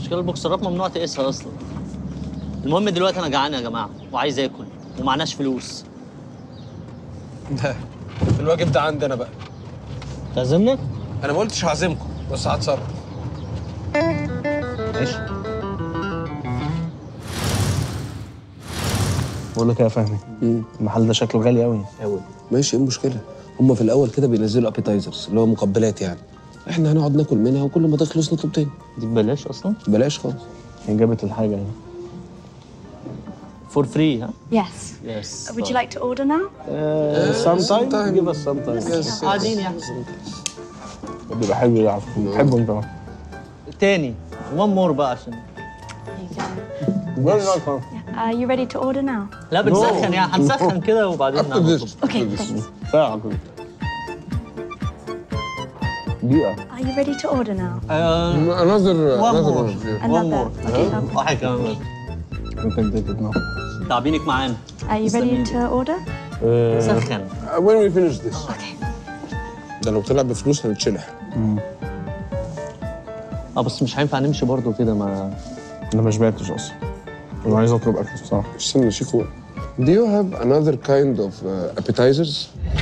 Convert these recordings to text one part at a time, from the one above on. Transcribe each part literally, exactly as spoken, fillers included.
مشكلة البوكسرات ممنوع تقيسها اصلا. المهم دلوقتي انا جعان يا جماعه وعايز اكل ومعناش فلوس. ده الواجب ده عندي انا بقى. تعزمنا؟ انا ما قلتش هعزمكم بس هتصرف. ماشي. بقول لك ايه يا فهمي، المحل ده شكله غالي قوي قوي. ماشي، ايه المشكله؟ هم في الاول كده بينزلوا ابيتايزرز اللي هو مقبلات يعني. احنا هنقعد ناكل منها وكل ما تخلص نطلب تاني. دي ببلاش اصلا؟ بلاش خالص. هي جابت الحاجه يعني. فور فري ها؟ Yes. يس. Would you like to order now? سام تايم جيب اس سام تايم. قاعدين يعني. بيبقى حلو ده على فكره، بحبه انت. تاني وان مور بقى عشان Are you ready to order now? لا بنسخن يعني هنسخن كده وبعدين نعمل. Okay, thanks. ساعه كده. دقيقه. Are you ready to order now? انذر وان مور Another. وان مور Okay, okay. واحد كمان. ممكن تكتب نو. تعبينك معانا. Are you ready to order? سخن. when we finish this. Okay. ده لو طلع بفلوس هنتشلح. اه بس مش هينفع نمشي برضه كده ما. انا ما شبعتش اصلا. انا عايز اطلب اكل بصراحه. استنى شيكو. Do you have another kind of uh, appetizers?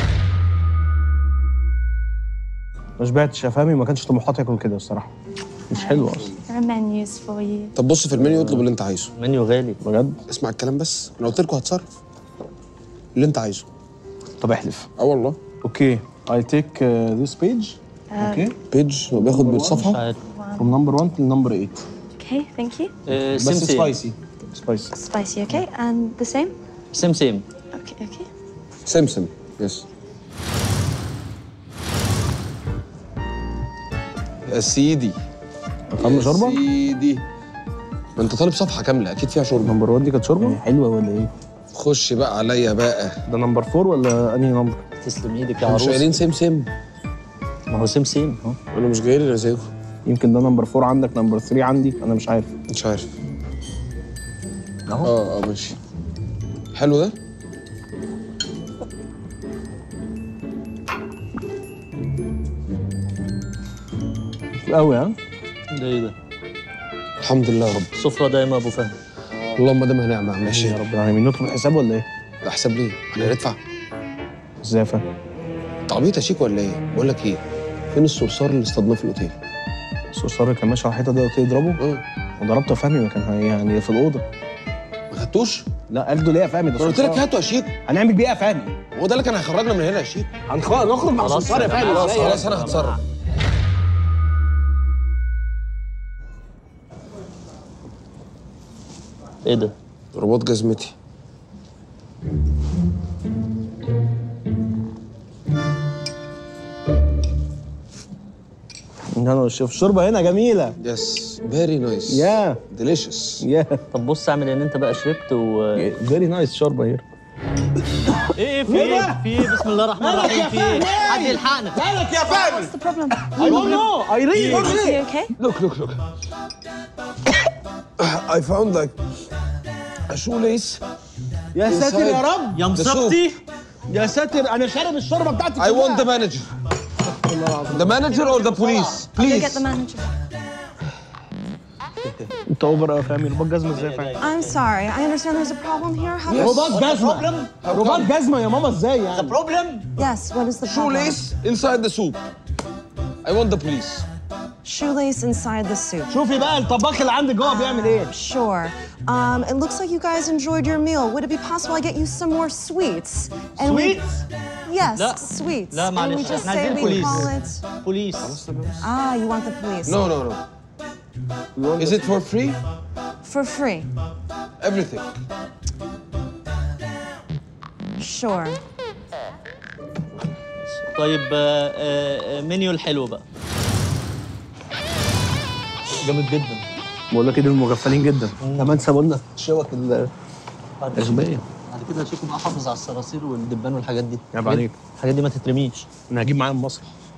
ما شبعتش يا فهمي، ما كانش طموحاتي اكل كده الصراحه. مش حلو اصلا. There are menus for you. طب بص في المنيو اطلب اللي انت عايزه. منيو غالي بجد؟ اسمع الكلام بس، انا قلت لكم هتصرف. اللي انت عايزه. طب احلف. اه والله. اوكي I take uh, this page. اوكي. بيج وبياخد مش بالصفحه. عارف. from number one to number eight. Okay, thank you. آه، بس سيم سيم سبايسي. سبايسي. Spicy, okay? And the same? سيم سيم. Okay, okay. سمسم. يس. يا سيدي. طعم شوربه؟ يا سيدي. ما انت طالب صفحه كامله اكيد فيها شوربه. نمبر واحد دي كانت شوربه؟ حلوه ولا ايه؟ خش بقى عليا بقى. ده نمبر فور ولا انهي نمبر؟ تسلم ايدك يا مش عروس. قايلين سمسم؟ ما هو سيم سيم اهو. انا مش جاي لي مزاجه. يمكن ده نمبر فور عندك، نمبر ثري عندي، انا مش عارف. مش عارف. اهو. اه اه ماشي. حلو ده؟ قوي ها؟ ده ايه ده؟ الحمد لله يا رب. السفرة دايما ابو فهد. اللهم دام نعمه. ماشي يا رب العالمين. نطلب الحساب ولا ايه؟ ده حساب ليه؟ احنا هندفع. ازاي يا فهد؟ انت عبيط يا شيك ولا ايه؟ بقول لك ايه؟ فين الصرصار اللي اصطادناه في الاوتيل؟ الصرصار كان ماشي على الحيطه ده قلت يضربه؟ اه. وضربته يا فهمي، ما كان هي- يعني في الاوضه. ما خدتوش؟ لا اخده ليه يا فهمي؟ ده انا قلت لك صرصار. هاته يا شيك. هنعمل بيه ايه يا فهمي؟ هو ده اللي كان هيخرجنا من هنا يا شيك. هنخ... نخرج مع خلاص الصرصار يا يا فهمي. جماعة، خلاص ازاي؟ خلاص انا هتصرف. ايه ده؟ رباط جزمتي. انا والشيف الشوربه هنا جميله. يس فيري نايس. يا ديليشس. يا طب بص اعمل ان انت بقى شربت و فيري نايس شوربه هير. ايه ايه في ايه؟ في ايه؟ بسم الله الرحمن الرحيم في ايه؟ حد يلحقنا. مالك يا فهمي؟ What's the problem? I don't know. I really don't Is he know. okay? Look look look. I found like a shoelace. يا ساتر يا رب. يا مصبتي. يا ساتر انا شارب الشوربه بتاعتي I want the manager. The manager or the police? I'll go Please. get the manager. انت اوفر يا فهمي. رباط جزمه ازاي يا فهمي؟ I'm sorry. I understand there's a problem here. How رباط جزمه. رباط جزمه يا ماما ازاي يعني؟ بروبلم. Yes, what is the problem? Shoelace inside the soup. I want the police. Shoelace inside the soup. شوفي بقى الطباخ اللي عندك جوه بيعمل ايه؟ Sure. Um, it looks like you guys enjoyed your meal. Would it be possible I get you some more sweets? And we- Sweets? Yes, لا. sweets. لا And we معلش just احنا say عايزين we بوليس. call it. بوليس. Ah, you want the police? No no no. Is it for free? For free. Everything. Sure. طيب آه، آه، منيو الحلو بقى. جامد جدا. بقول لك ايه دول مغفلين جدا. كمان سابوا لنا الشوك الاغبيه. بعد كده شيكو بقى حافظ على الصراصير والدبان والحاجات دي. عيب عليك. الحاجات دي ما تترميش. انا هجيب معايا من مصر.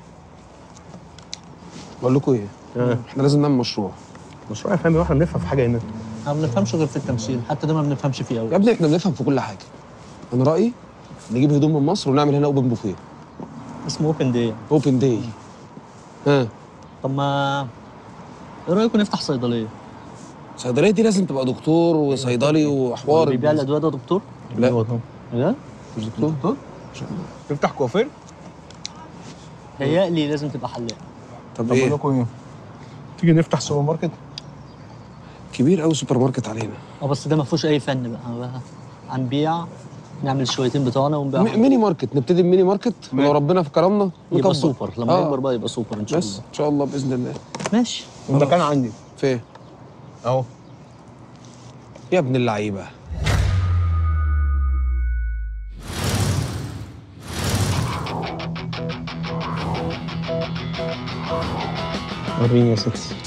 بقول لكم ايه؟ احنا لازم نعمل مشروع. مشروع يا فهمي واحنا بنفهم في حاجه هنا. احنا ما بنفهمش غير في التمثيل، حتى ده ما بنفهمش فيه قوي. يا ابني احنا بنفهم في كل حاجه. انا رايي نجيب هدوم من مصر ونعمل هنا اوبن بوفيه. اسمه اوبن داي. اوبن داي. ها طب ما ايه رايكم نفتح صيدليه؟ الصيدليه دي لازم تبقى دكتور وصيدلي وحوار. بيبيع الادويه ده دكتور؟ لا لا مش دكتور. دكتور تفتح كوافير؟ هيقلي لازم تبقى حلاق. طب طب ايه؟ اقول لكم ايه؟ تيجي نفتح سوبر ماركت؟ كبير قوي سوبر ماركت علينا. اه بس ده ما فيهوش اي فن بقى بقى هنبيع، نعمل شويتين بتوعنا ونبيع. م- ميني ماركت، نبتدي بميني ماركت ولو ربنا في كرمنا يبقى نكبر. سوبر لما آه. يكبر بقى يبقى سوبر ان شاء بس الله. ان شاء الله باذن الله. ماشي. المكان عندي فين؟ اهو. يا ابن اللعيبه. وريني يا ستي.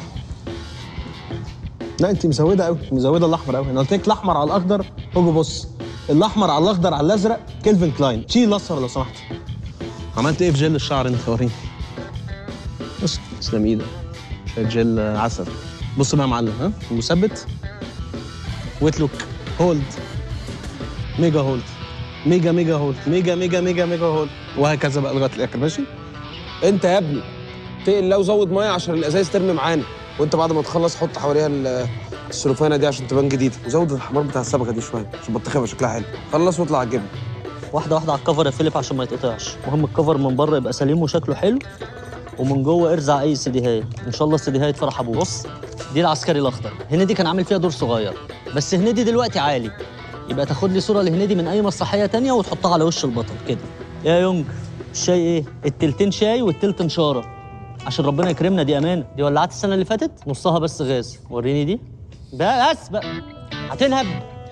لا انت مزوده قوي، مزوده الاحمر قوي. انا قلت لك الاحمر على الاخضر. هوجو بص، الاحمر على الاخضر على الازرق كيلفن كلاين. شيل الاصفر لو سمحت. عملت ايه في جل الشعر انت؟ وريني. بص تسلم ايدك. شويه جل عسل. بص بقى يا معلم، ها مثبت ويت لوك هولد ميجا هولد ميجا ميجا هولد ميجا ميجا ميجا ميجا هولد وهكذا بقى لغايه الاخر. ماشي؟ انت يا ابني اتقل الله وزود ميه عشان الازايز ترمي معانا، وانت بعد ما تخلص حط حواليها ال- السلوفانه دي عشان تبان جديده، وزود الحمار بتاع السمكه دي شويه عشان بطيخه شكلها حلو. خلص واطلع على الجبن. واحده واحده على الكفر يا فيليب عشان ما يتقطعش. المهم الكفر من بره يبقى سليم وشكله حلو، ومن جوه ارزع اي سيديهايه. ان شاء الله السيديهايه تفرح ابوك. بص دي العسكري الاخضر. هنيدي كان عامل فيها دور صغير، بس هنيدي دلوقتي عالي. يبقى تاخد لي صوره لهنيدي من اي مسرحيه تانية وتحطها على وش البطل كده. يا يونج الشاي ايه؟ التلتين شاي والتلت نشاره عشان ربنا يكرمنا. دي امانه. دي ولعت السنه اللي فاتت نصها بس غاز. وريني دي بس بقى هتنهب.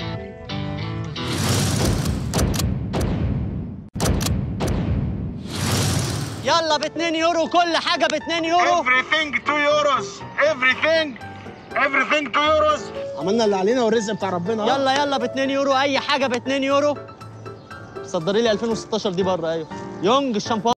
يلا ب اتنين يورو كل حاجه ب اتنين يورو. everything two euros everything everything two euros. عملنا اللي علينا والرزق بتاع ربنا. يلا يلا ب اتنين يورو، اي حاجه ب اتنين يورو. صدري لي ألفين وستاشر دي بره. ايوه يونج الشامبو